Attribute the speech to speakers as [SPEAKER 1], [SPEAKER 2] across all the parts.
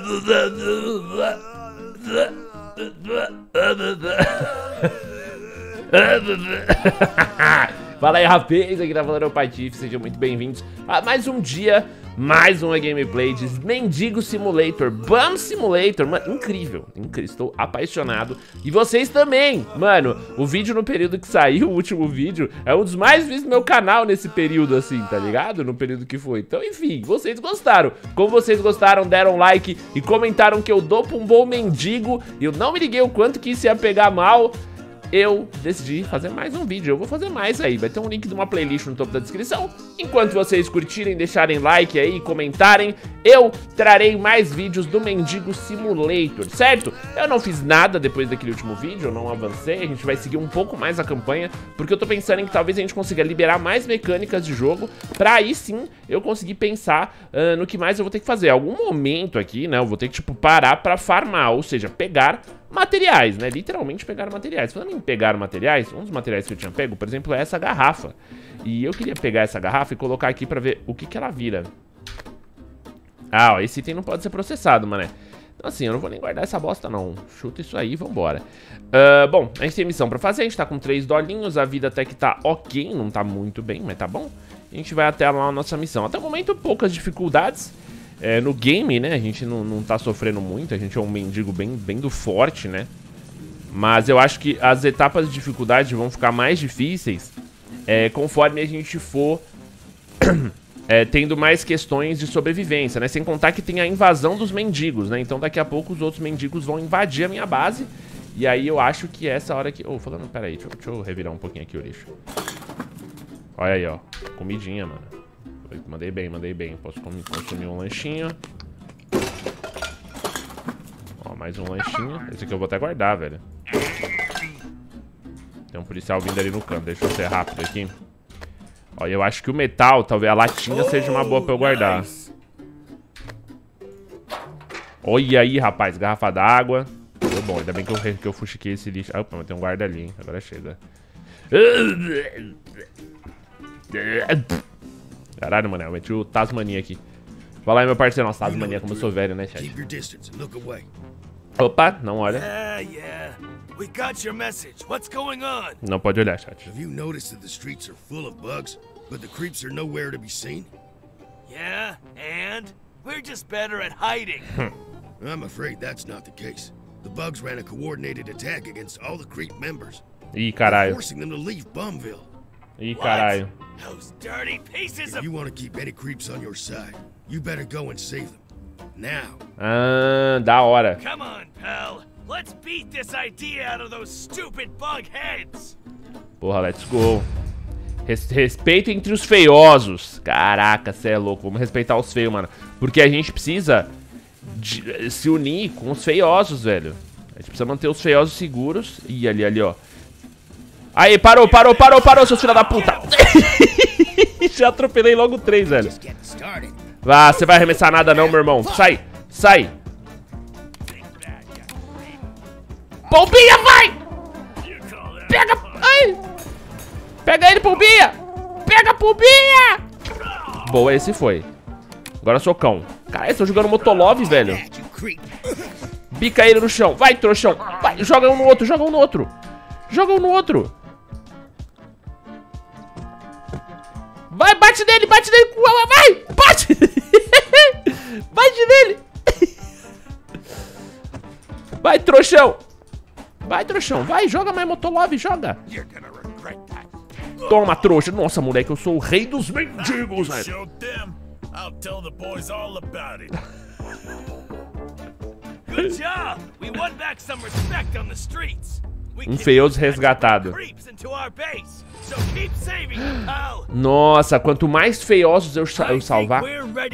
[SPEAKER 1] Fala aí, rapaz, aqui tá falando o Patife, sejam muito bem-vindos a mais um dia, mais uma gameplay de Mendigo Simulator, Bum Simulator, mano, incrível, estou apaixonado, e vocês também, mano, o vídeo no período que saiu, o último vídeo, é um dos mais vistos do meu canal nesse período assim, tá ligado? No período que foi, então enfim, vocês gostaram, como vocês gostaram, deram like e comentaram que eu dou pra um bom mendigo, e eu não me liguei o quanto que isso ia pegar mal. Eu decidi fazer mais um vídeo, eu vou fazer mais aí, vai ter um link de uma playlist no topo da descrição. Enquanto vocês curtirem, deixarem like aí, comentarem, eu trarei mais vídeos do Mendigo Simulator, certo? Eu não fiz nada depois daquele último vídeo, eu não avancei, a gente vai seguir um pouco mais a campanha, porque eu tô pensando em que talvez a gente consiga liberar mais mecânicas de jogo, pra aí sim eu conseguir pensar no que mais eu vou ter que fazer. Algum momento aqui, né, eu vou ter que, tipo, parar pra farmar, ou seja, pegar materiais, né? Literalmente pegar materiais. Falando em pegar materiais, um dos materiais que eu tinha pego, por exemplo, é essa garrafa. E eu queria pegar essa garrafa e colocar aqui pra ver o que que ela vira. Ah, ó, esse item não pode ser processado, mané. Então assim, eu não vou nem guardar essa bosta, não. Chuta isso aí e vambora. Bom, a gente tem missão pra fazer, a gente tá com 3 dolinhos, a vida até que tá ok, não tá muito bem, mas tá bom. A gente vai até lá a nossa missão. Até o momento, poucas dificuldades. No game, né, a gente não tá sofrendo muito, a gente é um mendigo bem do forte, né? Mas eu acho que as etapas de dificuldade vão ficar mais difíceis conforme a gente for tendo mais questões de sobrevivência, né? Sem contar que tem a invasão dos mendigos, né? Então daqui a pouco os outros mendigos vão invadir a minha base. E aí eu acho que essa hora que... falando, peraí, deixa eu revirar um pouquinho aqui o lixo. Olha aí, ó, comidinha, mano. Mandei bem. Posso consumir um lanchinho. Ó, mais um lanchinho. Esse aqui eu vou até guardar, velho. Tem um policial vindo ali no canto. Deixa eu ser rápido aqui. Ó, eu acho que o metal, talvez a latinha seja uma boa pra eu guardar. Olha aí, rapaz. Garrafa d'água. Deu bom, ainda bem que eu fuxiquei esse lixo. Opa, mas tem um guarda ali, hein. Agora chega. Caralho, mano, eu meti o Tasmania aqui. Vai lá, meu parceiro. Nossa, Tasmania, como eu sou velho, né, chat? Opa, não olha. Não pode olhar, chat.
[SPEAKER 2] Have you noticed that the streets are full of bugs, but the creeps are nowhere to be seen?
[SPEAKER 3] Yeah, and we're just better at hiding.
[SPEAKER 2] I'm afraid that's not the case. The bugs ran a coordinated attack against all the creep members,
[SPEAKER 1] Ih, caralho.
[SPEAKER 2] forcing them to leave Bumville.
[SPEAKER 1] Ih, caralho.
[SPEAKER 3] Those dirty pieces
[SPEAKER 2] If
[SPEAKER 3] of...
[SPEAKER 2] you want to keep any creeps on your side, you better go and save them. Now.
[SPEAKER 1] Ah, da hora.
[SPEAKER 3] Come on, pal. Let's beat this idea out of those stupid bug heads.
[SPEAKER 1] Porra, let's go. Respeito entre os feiosos. Caraca, cê é louco. Vamos respeitar os feios, mano. Porque a gente precisa se unir com os feiosos, velho. A gente precisa manter os feiosos seguros. Ih, ali, ó. Aí, parou, seus filha da puta. Já atropelei logo 3, velho. Ah, você vai arremessar nada não, meu irmão. Sai. Pombinha, vai! Pega! Ai! Pega ele, Pombinha! Pega, Pombinha! Boa, esse foi. Agora socão. Caralho, estão jogando Motolov, velho. Bica ele no chão. Vai, trouxão. Vai, joga um no outro. Vai, bate nele, vai! Bate! Bate nele! Vai, trouxão! Vai, joga mais Motolov, joga! Toma, trouxa! Nossa, moleque, eu sou o rei dos mendigos, velho!
[SPEAKER 3] Good job. We won back some respect on the streets.
[SPEAKER 1] Feioso resgatado. Nossa, quanto mais feiosos eu salvar...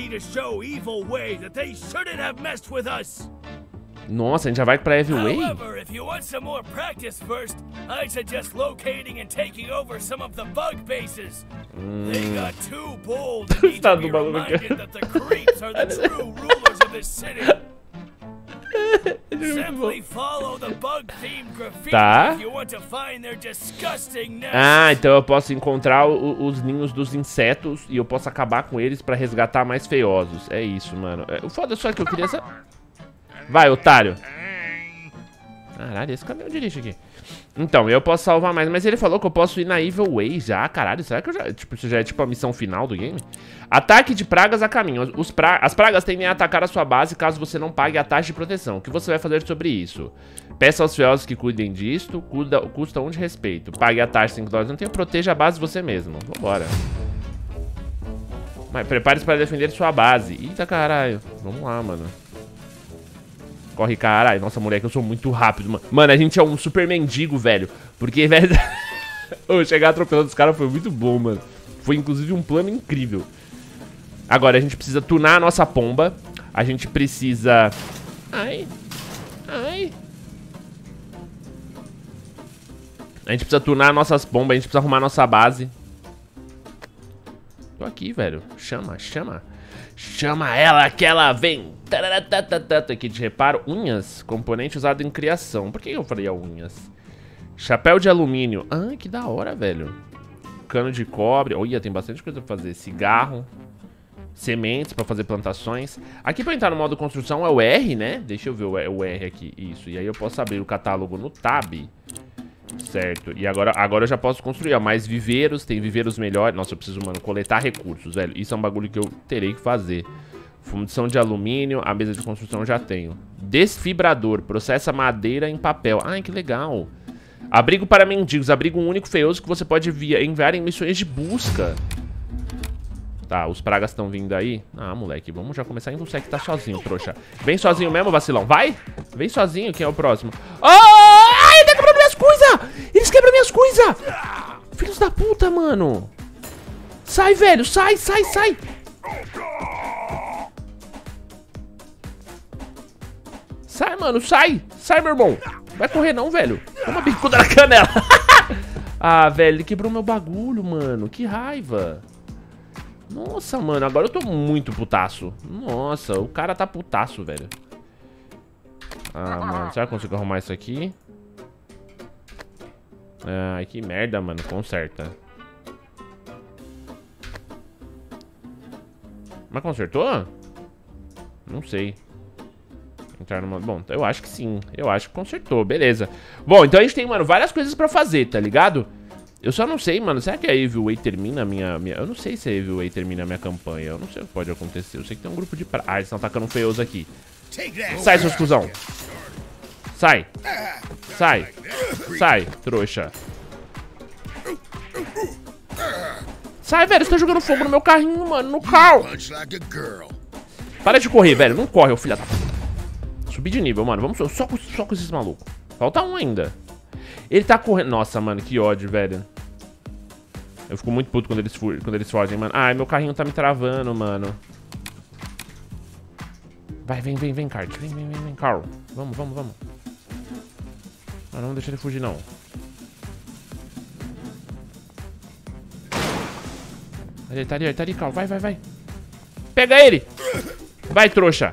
[SPEAKER 1] Nossa, a gente já vai pra Heavyway? Tá do bagulho aqui. Tá. Ah, então eu posso encontrar os ninhos dos insetos e eu posso acabar com eles pra resgatar mais feiosos. É isso, mano. O foda só que eu queria saber... Vai, otário. Caralho, esse caminhão de lixo aqui. Então, eu posso salvar mais, mas ele falou que eu posso ir na Evil Way já. Caralho, será que eu já... Tipo, isso já é tipo a missão final do game? Ataque de pragas a caminho. As pragas tendem a atacar a sua base caso você não pague a taxa de proteção. O que você vai fazer sobre isso? Peça aos fiéis que cuidem disto. Custa 1 de respeito. Pague a taxa de $5. Não tem, proteja a base você mesmo. Vambora. Mas prepare-se para defender sua base. Eita, caralho. Vamos lá, mano. Corre, caralho. Nossa, moleque, eu sou muito rápido, mano. Mano, a gente é um super mendigo, velho. Porque, velho... chegar atropelando os caras foi muito bom, mano. Foi, inclusive, um plano incrível. Agora, a gente precisa tunar a nossa pomba. A gente precisa... Ai. Ai. A gente precisa tunar nossas pombas. A gente precisa arrumar nossa base. Tô aqui, velho. Chama, chama. Chama ela que ela vem. Aqui de reparo. Unhas. Componente usado em criação. Por que eu falei a unhas? Chapéu de alumínio. Ah, que da hora, velho. Cano de cobre. Olha, tem bastante coisa pra fazer. Cigarro. Sementes pra fazer plantações. Aqui pra entrar no modo construção é o R, né? Deixa eu ver o R aqui. Isso. E aí eu posso abrir o catálogo no Tab. Certo. E agora eu já posso construir. Ó, mais viveiros. Tem viveiros melhores. Nossa, eu preciso, mano, coletar recursos, velho. Isso é um bagulho que eu terei que fazer. Fundição de alumínio. A mesa de construção eu já tenho. Desfibrador. Processa madeira em papel. Ai, que legal. Abrigo para mendigos. Abrigo único feioso que você pode enviar em missões de busca. Tá, os pragas estão vindo aí. Ah, moleque, vamos já começar. Você que tá sozinho, trouxa. Vem sozinho mesmo, vacilão. Vai. Vem sozinho, quem é o próximo? Ai, ele tá quebrando minhas coisas. Eles quebram minhas coisas. Filhos da puta, mano. Sai, velho, sai, sai, sai. Sai, mano, sai. Sai, meu irmão. Vai correr não, velho. Toma bicuda na canela. Ah, velho, ele quebrou meu bagulho, mano. Que raiva. Nossa, mano, agora eu tô muito putaço. Nossa, o cara tá putaço, velho. Ah, mano, será que eu consigo arrumar isso aqui? Ai, que merda, mano, conserta. Mas consertou? Não sei. Entrar numa... Bom, eu acho que sim. Eu acho que consertou, beleza. Bom, então a gente tem, mano, várias coisas pra fazer, tá ligado? Eu só não sei, mano, será que a Evil Way termina a minha... Eu não sei se a Evil Way termina a minha campanha. Eu não sei o que pode acontecer. Eu sei que tem um grupo de... Ah, eles estão atacando um feioso aqui. Sai, seus cuzão. Sai. Sai. Sai, trouxa. Sai, velho, você tá jogando fogo no meu carrinho, mano, no carro. Para de correr, velho, não corre, ô filha da... Subir de nível, mano, vamos só com esses malucos. Falta um ainda. Ele tá correndo... Nossa, mano, que ódio, velho. Eu fico muito puto quando eles fogem, mano. Ai, meu carrinho tá me travando, mano. Vai, vem, Kart. Vem, Carl. Vamos. Ah, não deixa ele fugir, não. Ele tá ali, Carl. Vai. Pega ele. Vai, trouxa.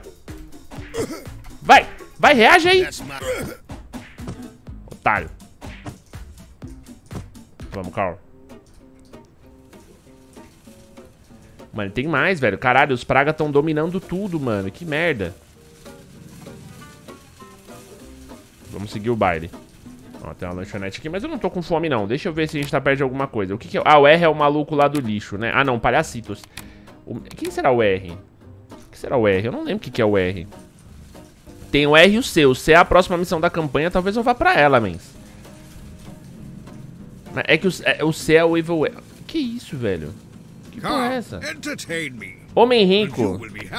[SPEAKER 1] Vai, reage aí. Otário. Vamos, Carl. Mano, tem mais, velho. Caralho, os pragas estão dominando tudo, mano. Que merda. Vamos seguir o baile. Ó, tem uma lanchonete aqui, mas eu não tô com fome, não. Deixa eu ver se a gente tá perto de alguma coisa. O que que é? Ah, o R é o maluco lá do lixo, né? Ah, não, palhacitos. Quem será o R? O que será o R? Eu não lembro o que que é o R. Tem o R e o C. O C é a próxima missão da campanha. Talvez eu vá pra ela, mens. É que o C é o Evil Way. Que isso, velho? Que porra é essa? Homem rico.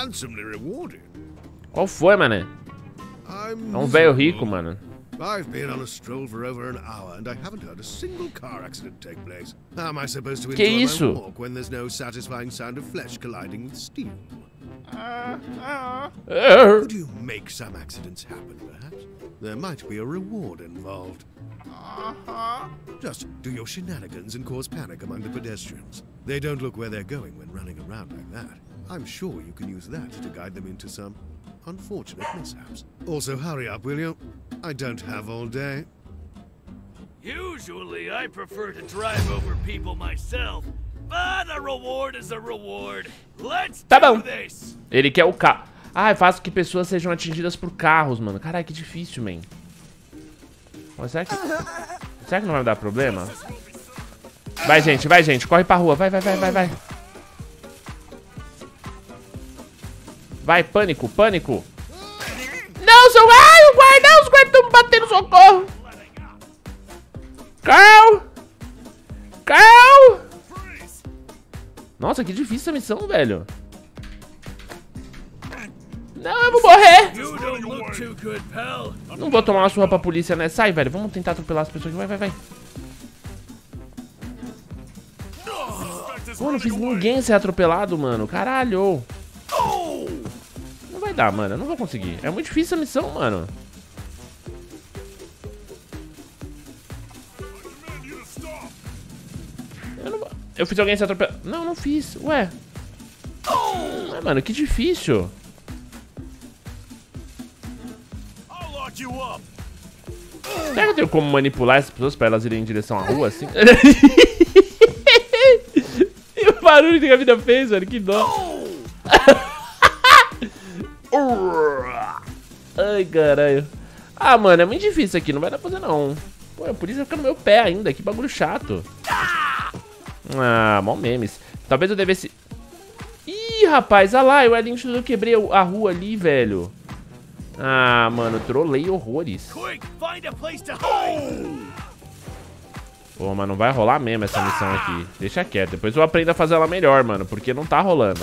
[SPEAKER 1] Qual foi, mané? É um velho rico, mano.
[SPEAKER 2] I've been on a stroll for over an hour and I haven't heard a single car accident take place. How am I supposed to enjoy my walk when there's no satisfying sound of flesh colliding with steel? Could you make some accidents happen, perhaps? There might be a reward involved. Just do your shenanigans and cause panic among the pedestrians. They don't look where they're going when running around like that. I'm sure you can use that to guide them into some unfortunate mishaps. Also, hurry up, will you? I don't have all day.
[SPEAKER 3] Usually, I prefer to drive over people myself, but a reward is a reward. Let's do this.
[SPEAKER 1] Ele quer o carro. Ah, faz com que pessoas sejam atingidas por carros, mano. Caralho, que difícil, man. Mas será que não vai dar problema? Vai, gente. Corre pra rua. Vai. Vai, pânico. Não, são... Ai, os guardas estão me batendo, socorro. Carl. Nossa, que difícil essa missão, velho. Não, eu vou morrer. Não vou tomar uma surra pra polícia, né? Sai, velho. Vamos tentar atropelar as pessoas. Vai. Pô, não fiz ninguém ser atropelado, mano. Caralho. Não vai dar, mano. Eu não vou conseguir. É muito difícil essa missão, mano. Eu fiz alguém ser atropelado. Não fiz. Ué. Mano, que difícil. Será que eu tenho como manipular essas pessoas pra elas irem em direção à rua, assim? E o barulho que a vida fez, velho, que dó. Ai, caralho. Ah, mano, é muito difícil isso aqui, não vai dar pra fazer, não. Pô, a polícia fica no meu pé ainda, que bagulho chato. Ah, mó memes. Talvez eu devesse... Ih, rapaz, olha lá, eu quebrei a rua ali, velho. Ah, mano, trolei horrores. Pô, mas não vai rolar mesmo essa missão aqui. Deixa quieto, depois eu aprendo a fazer ela melhor, mano, porque não tá rolando.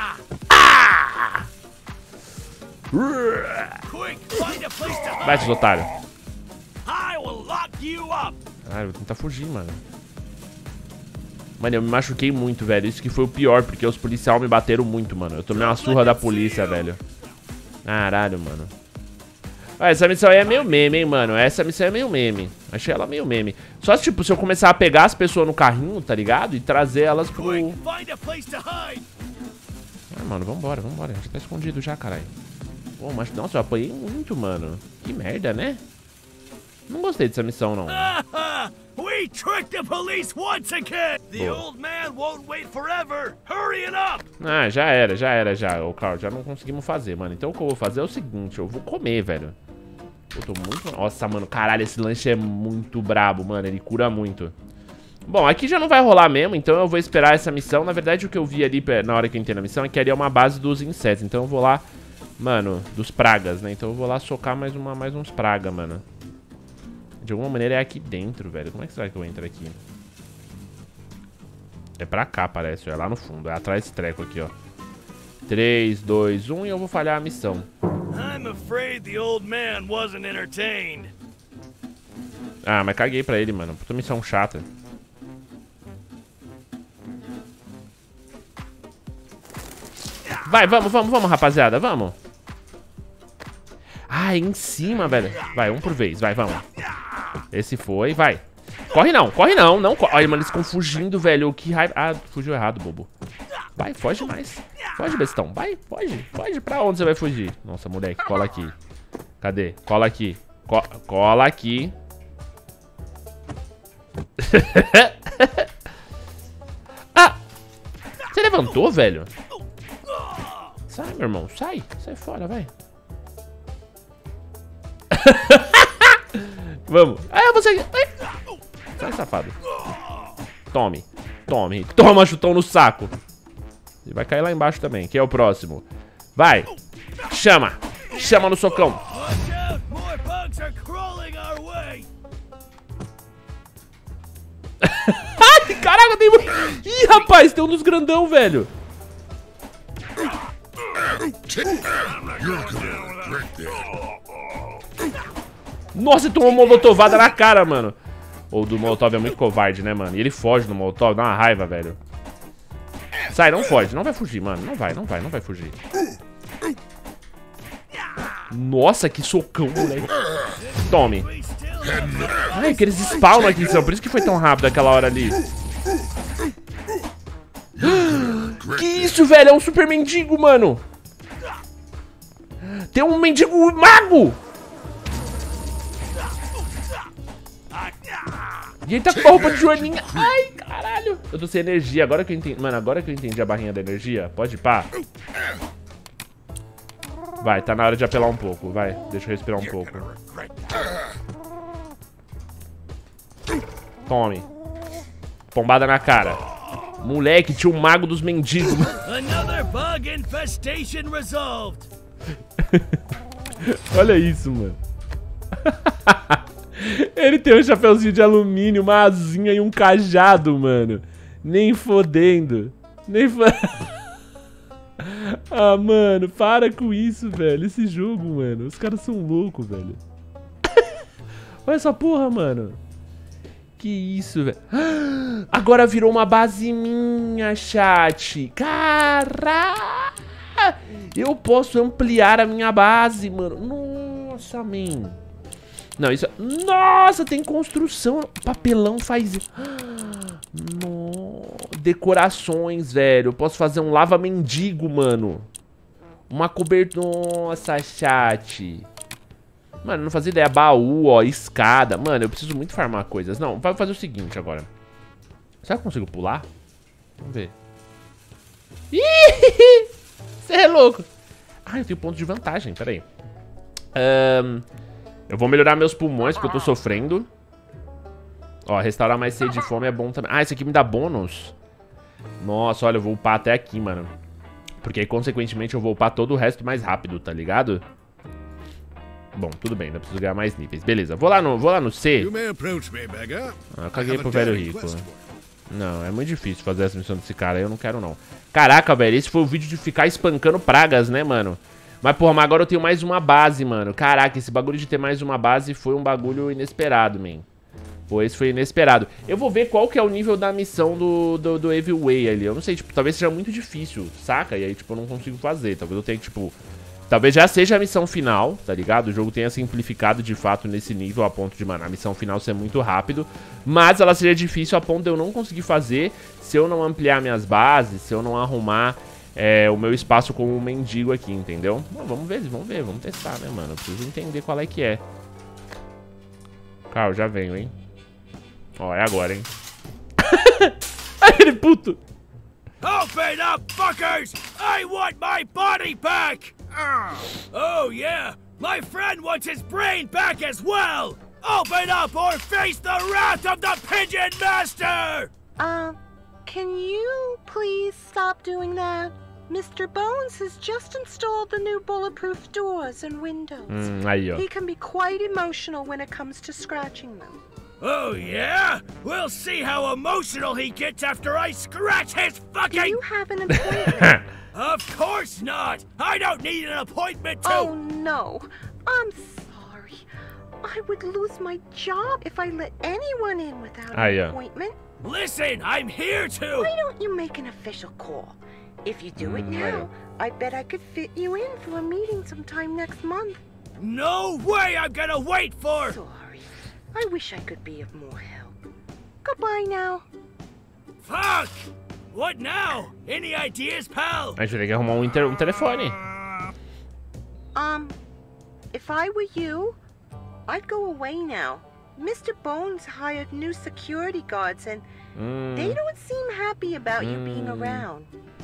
[SPEAKER 1] Vai, seus otários. Ah, eu vou tentar fugir, mano. Mano, eu me machuquei muito, velho. Isso que foi o pior, porque os policiais me bateram muito, mano. Eu tomei uma surra da polícia, velho. Caralho, mano. Ah, essa missão aí é meio meme, hein, mano. Essa missão é meio meme. Achei ela meio meme. Só, tipo, se eu começar a pegar as pessoas no carrinho, tá ligado? E trazer elas pro... Ah, mano, vambora. Já tá escondido já, caralho. Pô, mas... Nossa, eu apanhei muito, mano. Que merda, né? Não gostei dessa missão, não.
[SPEAKER 3] We tricked the police once again. The old man won't wait forever. Hurry it up.
[SPEAKER 1] Ah, já era. Ô, Carl, já não conseguimos fazer, mano. Então o que eu vou fazer é o seguinte, eu vou comer, velho. Eu tô muito... Nossa, mano, caralho, esse lanche é muito brabo, mano. Ele cura muito. Bom, aqui já não vai rolar mesmo, então eu vou esperar essa missão. Na verdade, o que eu vi ali na hora que eu entrei na missão é que ali é uma base dos insetos. Então eu vou lá, mano, dos pragas, né? Então eu vou lá socar mais uns pragas, mano. De alguma maneira é aqui dentro, velho. Como é que será que eu entro aqui? É pra cá, parece. É lá no fundo. É atrás desse treco aqui, ó. 3, 2, 1 e eu vou falhar a missão.
[SPEAKER 3] I'm afraid the old man wasn't entertained.
[SPEAKER 1] Ah, mas caguei pra ele, mano. Puta missão chata. Vai, vamos, rapaziada. Vamos. Ah, é em cima, velho. Vai, um por vez. Vai, vamos. Esse foi, vai. Corre não. Não corre. Olha, mano, eles ficam fugindo, velho. Que raiva. Ah, fugiu errado, bobo. Vai, foge mais. Foge, bestão. Vai, foge. Foge pra onde você vai fugir? Nossa, moleque, cola aqui. Cadê? Cola aqui. Cola aqui. Ah! Você levantou, velho? Sai, meu irmão. Sai. Sai fora, vai. Vamos. Ah, você... Sai, safado. Tome. Toma chutão no saco. Ele vai cair lá embaixo também. Quem é o próximo? Vai. Chama no socão. Ai, caraca, tem... Ih, rapaz, tem um dos grandão, velho. Nossa, ele tomou uma molotovada na cara, mano. O do molotov é muito covarde, né, mano? E ele foge do molotov, dá uma raiva, velho. Sai, não foge, não vai fugir, mano. Não vai fugir. Nossa, que socão, moleque. Tome. Ai, que eles spawnam aqui, por isso que foi tão rápido aquela hora ali. Que isso, velho? É um super mendigo, mano. Tem um mendigo mago. E ele tá com uma roupa de joaninha. Ai, caralho. Eu tô sem energia. Agora que eu entendi. Mano, agora que eu entendi a barrinha da energia. Pode ir pá. Vai, tá na hora de apelar um pouco. Vai, deixa eu respirar um pouco. Tome. Pombada na cara. Moleque, tinha um mago dos mendigos.
[SPEAKER 3] Another bug infestation resolved.
[SPEAKER 1] Olha isso, mano. Ele tem um chapeuzinho de alumínio, uma asinha e um cajado, mano. Nem fodendo. Nem fodendo. Ah, mano, para com isso, velho. Esse jogo, mano. Os caras são loucos, velho. Olha essa porra, mano. Que isso, velho. Agora virou uma base minha, chat. Caraca. Eu posso ampliar a minha base, mano. Nossa, man. Não, isso... Nossa, tem construção. Papelão faz... Decorações, velho. Eu posso fazer um lava-mendigo, mano. Uma cobertura... Nossa, chat. Mano, não fazia ideia. Baú, ó, escada. Mano, eu preciso muito farmar coisas. Não, vai fazer o seguinte agora. Será que eu consigo pular? Vamos ver. Ih! Você é louco. Ah, eu tenho ponto de vantagem, peraí. Eu vou melhorar meus pulmões, porque eu tô sofrendo. Ó, restaurar mais sede e fome é bom também. Ah, esse aqui me dá bônus. Nossa, olha, eu vou upar até aqui, mano. Porque aí, consequentemente, eu vou upar todo o resto mais rápido, tá ligado? Bom, tudo bem, ainda preciso ganhar mais níveis. Beleza, vou lá no C. Ah, eu caguei pro velho rico. Não, é muito difícil fazer essa missão desse cara, eu não quero não. Caraca, velho, esse foi o vídeo de ficar espancando pragas, né, mano? Mas, porra, mas agora eu tenho mais uma base, mano. Caraca, esse bagulho de ter mais uma base foi um bagulho inesperado, man. Pô, esse foi inesperado. Eu vou ver qual que é o nível da missão do Evil Way ali. Eu não sei, tipo, talvez seja muito difícil, saca? E aí, tipo, eu não consigo fazer. Talvez eu tenha que, tipo... Talvez já seja a missão final, tá ligado? O jogo tenha simplificado de fato nesse nível a ponto de, mano, a missão final ser muito rápido. Mas ela seria difícil a ponto de eu não conseguir fazer se eu não ampliar minhas bases, se eu não arrumar o meu espaço como um mendigo aqui, entendeu? Bom, vamos ver, vamos testar, né, mano? Eu preciso entender qual é que é. Carl, já venho, hein? Ó, é agora, hein? Ai, ele puto!
[SPEAKER 3] Open up, fuckers! I want my body back! Oh yeah, my friend wants his brain back as well! Open up or face the wrath of the Pigeon Master!
[SPEAKER 4] Can you please stop doing that? Mr. Bones has just installed the new bulletproof doors and windows.
[SPEAKER 1] Aí, ó.
[SPEAKER 4] He can be quite emotional when it comes to scratching them.
[SPEAKER 3] Oh yeah? We'll see how emotional he gets after I scratch his fucking...
[SPEAKER 4] Do you have an appointment?
[SPEAKER 3] Of course not! I don't need an appointment to...
[SPEAKER 4] Oh no, I'm sorry. I would lose my job if I let anyone in without an appointment.
[SPEAKER 3] Listen, I'm here to...
[SPEAKER 4] Why don't you make an official call? If you do it now, I bet I could fit you in for a meeting sometime next month.
[SPEAKER 3] No way I'm gonna wait for...
[SPEAKER 4] Sorry. I wish I could be of more help. Goodbye now.
[SPEAKER 3] Fuck! What now? Any ideas, pal?
[SPEAKER 1] A gente vai ter que arrumar um telefone.
[SPEAKER 4] If I were you, I'd go away now. Mr. Bones hired new security guards and they don't seem happy about you being around.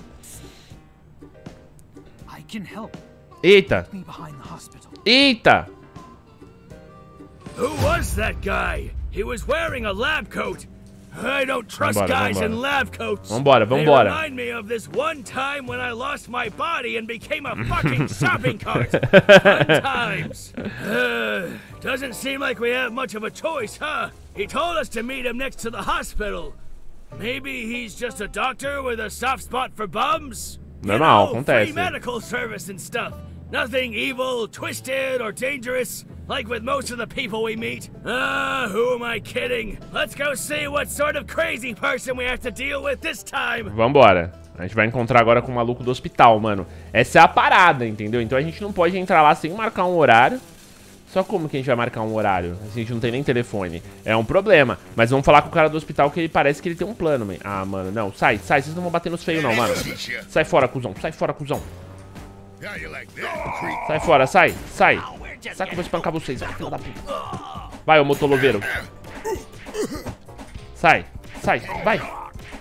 [SPEAKER 5] I can help.
[SPEAKER 1] Eita.
[SPEAKER 5] Me behind the hospital.
[SPEAKER 1] Eita.
[SPEAKER 3] Who was that guy? He was wearing a lab coat. I don't trust guys in lab coats.
[SPEAKER 1] Vambora.
[SPEAKER 3] They remind me of this one time when I lost my body and became a fucking shopping cart. Fun times. Doesn't seem like we have much of a choice, huh? He told us to meet him next to the hospital. Maybe he's just a doctor with a soft spot for bums?
[SPEAKER 1] Normal, acontece.
[SPEAKER 3] Free medical service and stuff. Nothing evil, twisted, or dangerous, like with most of the people we meet. Who am I kidding? Let's go see what sort of crazy person we have to deal with this time.
[SPEAKER 1] Vambora. A gente vai encontrar agora com o maluco do hospital, mano. Essa é a parada, entendeu? Então a gente não pode entrar lá sem marcar um horário. Só como que a gente vai marcar um horário? A gente não tem nem telefone. É um problema. Mas vamos falar com o cara do hospital que ele parece que ele tem um plano, man. Ah, mano, não. Sai. Vocês não vão bater nos feios, não, mano. Sai fora, cuzão. Sai fora, sai. Sai que eu vou espancar vocês. Vai, filho da puta. Vai, ô motoloveiro. Sai. Vai.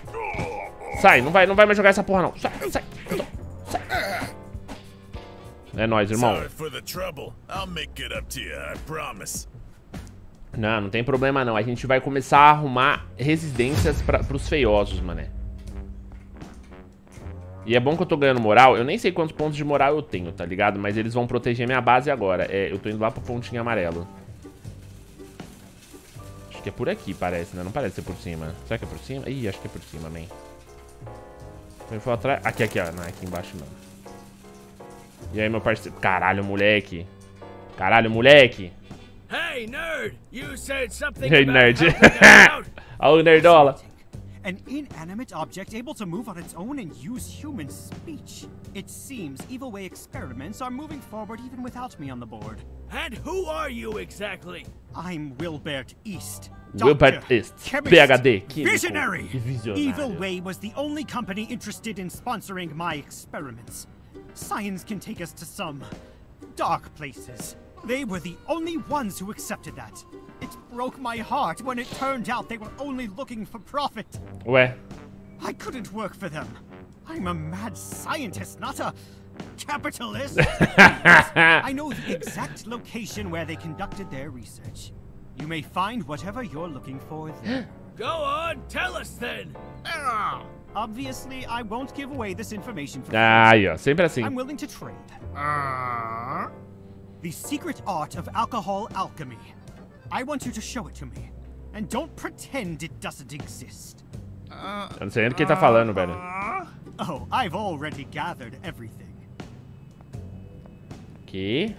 [SPEAKER 1] Sai, não vai mais jogar essa porra, não. Sai. É nóis, irmão.
[SPEAKER 6] Sorry for the trouble. I'll make it up to you, I promise.
[SPEAKER 1] Não, não tem problema não. A gente vai começar a arrumar residências pros feiosos, mané. E é bom que eu tô ganhando moral. Eu nem sei quantos pontos de moral eu tenho, tá ligado? Mas eles vão proteger minha base agora. É, eu tô indo lá pro pontinho amarelo. Acho que é por aqui, parece, né? Não parece ser por cima. Será que é por cima? Ih, acho que é por cima, man. Eu vou atrás... Aqui, ó. Não, aqui embaixo não. E aí, meu parceiro? Caralho, moleque. Caralho, moleque.
[SPEAKER 3] Hey, nerd! You said something
[SPEAKER 1] Hey,
[SPEAKER 3] about
[SPEAKER 1] nerd.
[SPEAKER 3] helping us out.
[SPEAKER 1] Olha o nerdola.
[SPEAKER 5] An inanimate object able to move on its own and use human speech. It seems Evil Way experiments are moving forward even without me on the board.
[SPEAKER 3] And who are you exactly?
[SPEAKER 5] I'm Wilbert East.
[SPEAKER 1] Wilbert
[SPEAKER 5] Doctor,
[SPEAKER 1] East,
[SPEAKER 5] chemist,
[SPEAKER 1] PhD, químico,
[SPEAKER 5] visionary.
[SPEAKER 1] e visionário.
[SPEAKER 5] Evil Way was the only company interested in sponsoring my experiments. Science can take us to some dark places. They were the only ones who accepted that. It broke my heart when it turned out they were only looking for profit.
[SPEAKER 1] Ué.
[SPEAKER 5] I couldn't work for them. I'm a mad scientist, not a capitalist. I know the exact location where they conducted their research. You may find whatever you're looking for there.
[SPEAKER 3] Go on, tell us then.
[SPEAKER 5] Obviously, I won't give away this information for free.
[SPEAKER 1] Aí, ó. Sempre assim.
[SPEAKER 5] I'm willing to trade. The secret art of alcohol alchemy. I want you to show it to me. And don't pretend it doesn't exist.
[SPEAKER 1] Eu não sei nem do que ele tá falando, velho.
[SPEAKER 5] Oh, I've already gathered everything.
[SPEAKER 1] Aqui.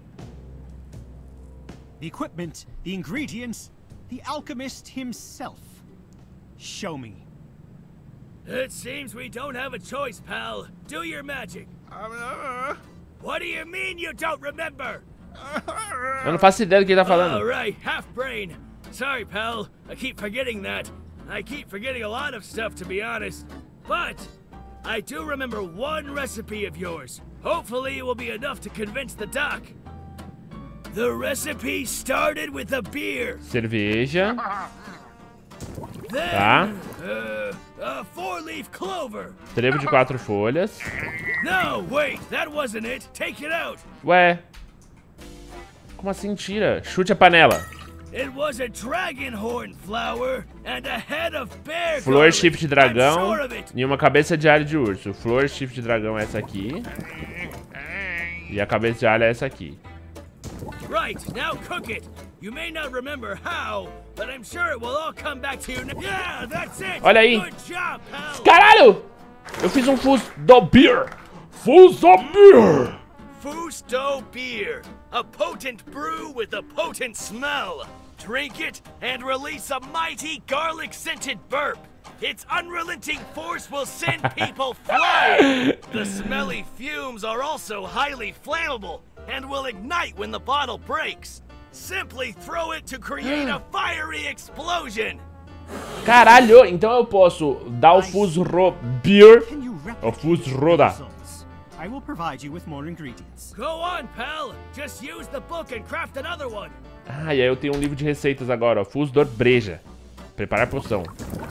[SPEAKER 5] The equipment, the ingredients, the alchemist himself. Show me.
[SPEAKER 3] It seems we don't have a choice, pal. Do your magic. What do you mean you don't remember?
[SPEAKER 1] Eu não faço ideia do que ele tá falando.
[SPEAKER 3] All right, half brain. Sorry, pal. I keep forgetting that. I keep forgetting a lot of stuff, to be honest. But I do remember one recipe of yours. Hopefully it will be enough to convince the doc. The recipe started with a beer.
[SPEAKER 1] Cerveja.
[SPEAKER 3] Then,
[SPEAKER 1] Tá.
[SPEAKER 3] a four-leaf clover.
[SPEAKER 1] Trevo de 4 folhas.
[SPEAKER 3] No, wait, that wasn't it. Take it out.
[SPEAKER 1] Ué. Como assim tira? Chute a panela.
[SPEAKER 3] It was a dragon horn flower and a head of bear
[SPEAKER 1] Flor
[SPEAKER 3] garlic.
[SPEAKER 1] chifre de
[SPEAKER 3] I'm
[SPEAKER 1] dragão
[SPEAKER 3] sure of it.
[SPEAKER 1] e uma cabeça de alho de urso. Flor chifre de dragão é essa aqui. E a cabeça de alho é essa aqui.
[SPEAKER 3] Right, now cook it. You may not remember how, but I'm sure it will all come back to you. Yeah, that's it.
[SPEAKER 1] Olha aí.
[SPEAKER 3] Good job, pal.
[SPEAKER 1] Caralho! Eu fiz um fuzz do beer. Fuzz do beer.
[SPEAKER 3] Fusto beer, a potent brew with a potent smell. Drink it and release a mighty garlic-scented burp. Its unrelenting force will send people flying. The smelly fumes are also highly flammable and will ignite when the bottle breaks. Simply throw it to create a fiery explosion.
[SPEAKER 1] Caralho, então eu posso dar o fuzz ro beer.
[SPEAKER 5] Can you
[SPEAKER 1] O fuzz
[SPEAKER 5] replicate
[SPEAKER 1] roda.
[SPEAKER 5] the results? I will provide you with more ingredients.
[SPEAKER 3] Go on, pal. Just use the book and craft another one.
[SPEAKER 1] Ah, e aí eu tenho um livro de receitas agora, ó. Fuzz do breja. Preparar poção.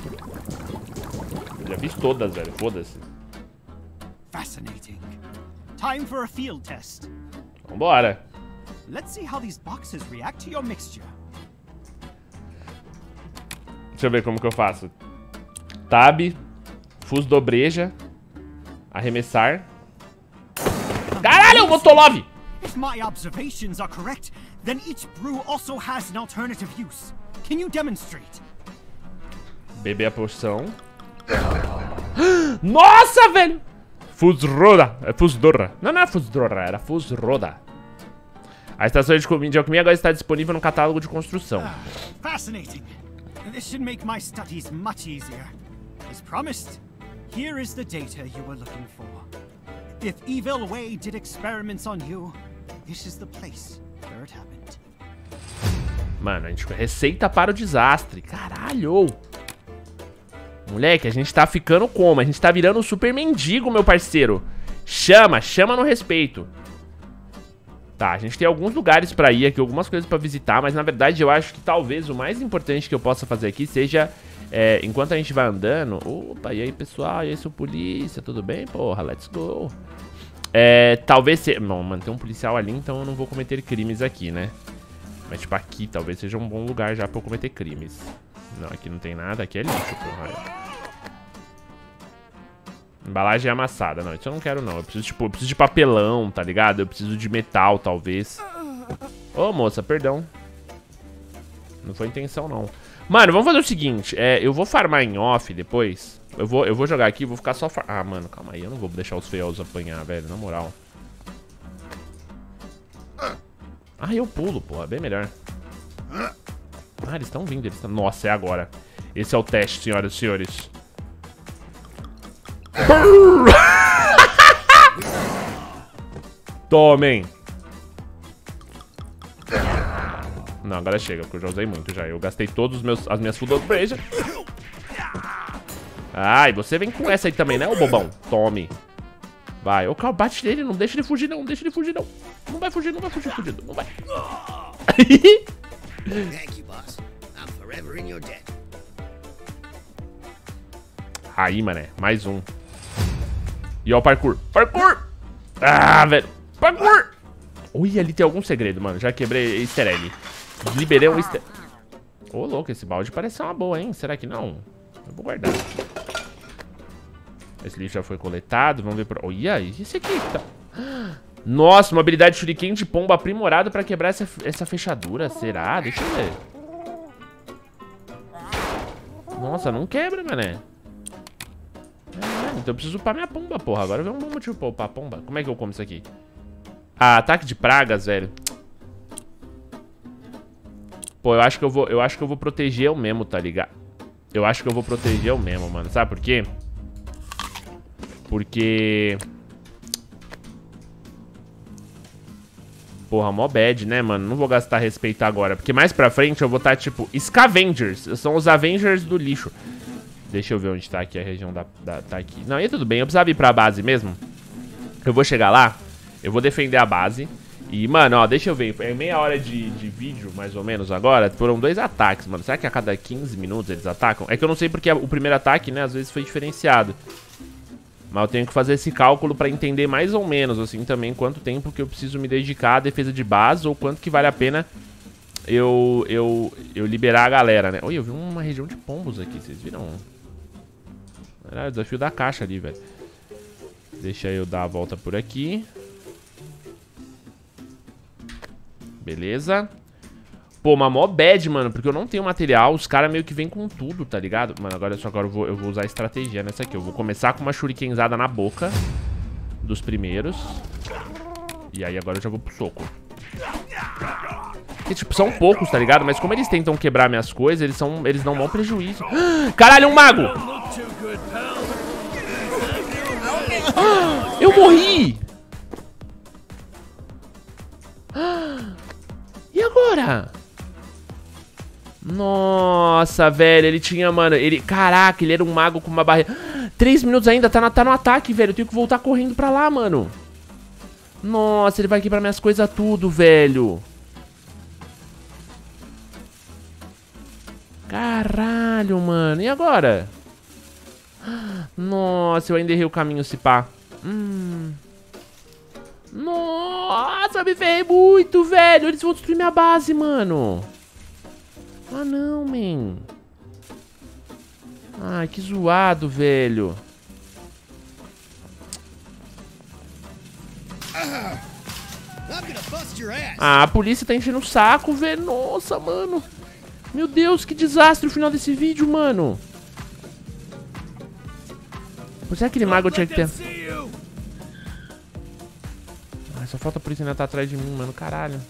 [SPEAKER 1] Já fiz todas, velho. Foda-se.
[SPEAKER 5] Fascinating. Time for a field test.
[SPEAKER 1] Vambora.
[SPEAKER 5] Let's see how these boxes react to your mixture.
[SPEAKER 1] Deixa eu ver como que eu faço. Tab. Fuzz do breja. Arremessar. Caralho, Motolov!
[SPEAKER 5] If my observations are correct, then each brew also has an alternative use. Can you demonstrate?
[SPEAKER 1] Beber a poção. Nossa, velho! Fuzzroda. É Fuzdorra. Não, não é Fuzdorra, era Fuzzroda. A estação de alquimia agora está disponível no catálogo de construção.
[SPEAKER 5] Fascinating. This should make my studies much easier. As promised, here is the data you were looking for. If Evil Way did experiments on you, this is the place where it happened.
[SPEAKER 1] Mano, a gente... Receita para o desastre. Caralho! Moleque, a gente tá ficando como? A gente tá virando um super mendigo, meu parceiro. Chama no respeito. Tá, a gente tem alguns lugares pra ir aqui, algumas coisas pra visitar, mas na verdade eu acho que talvez o mais importante que eu possa fazer aqui seja... enquanto a gente vai andando... Opa, e aí pessoal, e aí seu polícia, tudo bem? Porra, let's go. Talvez seja... Não, mano, tem um policial ali, então eu não vou cometer crimes aqui, né? Mas, tipo, aqui talvez seja um bom lugar já pra eu cometer crimes. Não, aqui não tem nada. Aqui é lixo, porra. Embalagem amassada. Não, isso eu não quero, não. Eu preciso, tipo, eu preciso de papelão, tá ligado? Eu preciso de metal, talvez. Ô, moça, perdão. Não foi intenção, não. Mano, vamos fazer o seguinte. Eu vou farmar em off depois. Eu vou jogar aqui e vou ficar só... Ah, mano, calma aí. Eu não vou deixar os feiosos apanhar, velho. Na moral. Ah, eu pulo, porra. Bem melhor. Ah, eles estão vindo. Nossa, é agora. Esse é o teste, senhoras e senhores. Tomem. Não, agora chega, porque eu já usei muito já. Eu gastei todas as minhas full breja. Ai, você vem com essa aí também, né, ô bobão? Tome. Vai, ô Carl, bate nele, não deixa ele fugir não, não deixa ele fugir não. Não vai fugir, não vai fugir, fugido, não vai.
[SPEAKER 7] Thank you, boss. I'm forever in your debt.
[SPEAKER 1] Aí, mané, mais um. E ó o parkour. Parkour! Ah, velho. Parkour! Ui, ali tem algum segredo, mano. Já quebrei easter egg. Liberei um easter... Ô, louco, esse balde parece ser uma boa, hein? Será que não? Eu vou guardar. Esse lixo já foi coletado. Vamos ver por... Olha, esse aqui tá... Nossa, uma habilidade shuriken de pomba aprimorada pra quebrar essa fechadura. Será? Deixa eu ver. Nossa, não quebra, mané. Então eu preciso upar minha pomba, porra. Agora vem um bom motivo pra upar a pomba. Como é que eu como isso aqui? Ah, ataque de pragas, velho. Pô, eu acho que eu vou proteger eu mesmo, tá ligado? Eu acho que eu vou proteger eu mesmo, mano. Sabe por quê? Porque... Porra, mó bad, né, mano? Não vou gastar respeito agora. Porque mais pra frente eu vou estar, tipo, Scavengers. São os Avengers do lixo. Deixa eu ver onde tá aqui a região tá aqui. Não, e tudo bem. Eu precisava ir pra base mesmo. Eu vou chegar lá. Eu vou defender a base. E, mano, ó, deixa eu ver. É meia hora de vídeo, mais ou menos, agora. Foram 2 ataques, mano. Será que a cada 15 minutos eles atacam? É que eu não sei porque o primeiro ataque, né, às vezes foi diferenciado. Mas eu tenho que fazer esse cálculo pra entender mais ou menos, assim, também quanto tempo que eu preciso me dedicar à defesa de base ou quanto que vale a pena eu liberar a galera, né? Olha, eu vi uma região de pombos aqui, vocês viram? Era o desafio da caixa ali, velho. Deixa eu dar a volta por aqui. Beleza. Pô, uma mó bad, mano, porque eu não tenho material. Os caras meio que vêm com tudo, tá ligado? Mano, agora eu vou usar estratégia nessa aqui. Eu vou começar com uma shurikenzada na boca dos primeiros. E aí agora eu já vou pro soco. Porque, tipo, são poucos, tá ligado? Mas como eles tentam quebrar minhas coisas, eles não dão prejuízo. Caralho, um mago! Eu morri! E agora? Nossa, velho, ele tinha, mano, caraca, ele era um mago com uma barreira. 3 minutos ainda, tá no ataque, velho. Eu tenho que voltar correndo pra lá, mano. Nossa, ele vai quebrar minhas coisas tudo, velho. Caralho, mano, e agora? Nossa, eu ainda errei o caminho, se pá. Nossa, eu me ferrei muito, velho. Eles vão destruir minha base, mano. Ah, não, man. Ai, que zoado, velho. Ah, a polícia tá enchendo o saco, velho. Nossa, mano. Meu Deus, que desastre o final desse vídeo, mano. Será que aquele mago tinha que ter... Ai, só falta a polícia ainda tá atrás de mim, mano. Caralho.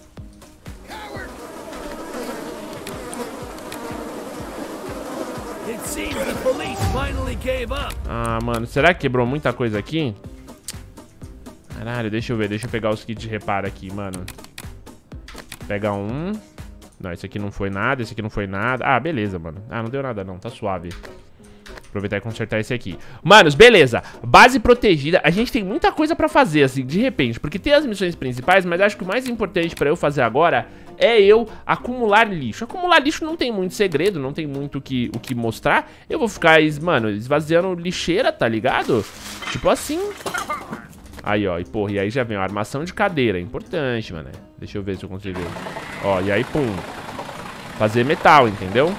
[SPEAKER 1] Ah, mano, será que quebrou muita coisa aqui? Caralho, deixa eu ver, deixa eu pegar os kits de reparo aqui, mano. Pega um. Não, esse aqui não foi nada, esse aqui não foi nada. Ah, beleza, mano. Ah, não deu nada não, tá suave. Aproveitar e consertar esse aqui. Manos, beleza. Base protegida. A gente tem muita coisa pra fazer, assim, de repente. Porque tem as missões principais, mas acho que o mais importante pra eu fazer agora é eu acumular lixo. Acumular lixo não tem muito segredo, não tem muito o que mostrar. Eu vou ficar, mano, esvaziando lixeira, tá ligado? Tipo assim. Aí, ó, e porra, e aí já vem a armação de cadeira, é importante, mano. Deixa eu ver se eu consigo ver. Ó, e aí, pum. Fazer metal, entendeu?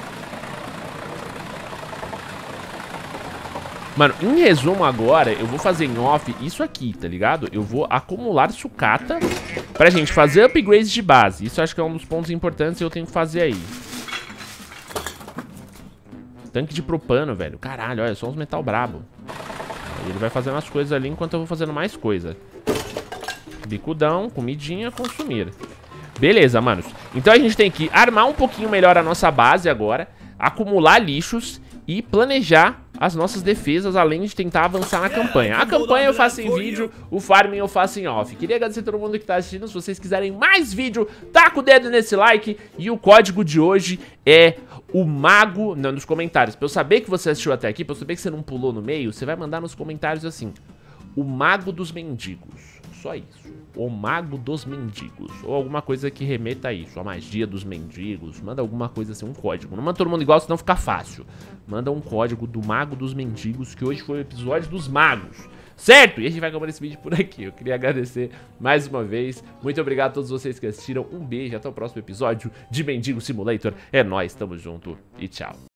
[SPEAKER 1] Mano, em resumo agora, eu vou fazer em off isso aqui, tá ligado? Eu vou acumular sucata pra gente fazer upgrades de base. Isso acho que é um dos pontos importantes que eu tenho que fazer aí. Tanque de propano, velho. Caralho, olha, só uns metal brabo. Aí ele vai fazendo as coisas ali enquanto eu vou fazendo mais coisa. Bicudão, comidinha, consumir. Beleza, manos. Então a gente tem que armar um pouquinho melhor a nossa base agora, acumular lixos e planejar as nossas defesas, além de tentar avançar na campanha. A campanha eu faço em vídeo, o farming eu faço em off. Queria agradecer a todo mundo que tá assistindo. Se vocês quiserem mais vídeo, taca o dedo nesse like. E o código de hoje é o Mago... Não, nos comentários. Pra eu saber que você assistiu até aqui, pra eu saber que você não pulou no meio, você vai mandar nos comentários assim: o Mago dos Mendigos. Só isso. O Mago dos Mendigos. Ou alguma coisa que remeta a isso. A magia dos mendigos. Manda alguma coisa assim, um código. Não manda todo mundo igual, senão fica fácil. Manda um código do Mago dos Mendigos, que hoje foi o episódio dos magos. Certo? E a gente vai acabar esse vídeo por aqui. Eu queria agradecer mais uma vez. Muito obrigado a todos vocês que assistiram. Um beijo, até o próximo episódio de Mendigo Simulator. É nóis, tamo junto e tchau.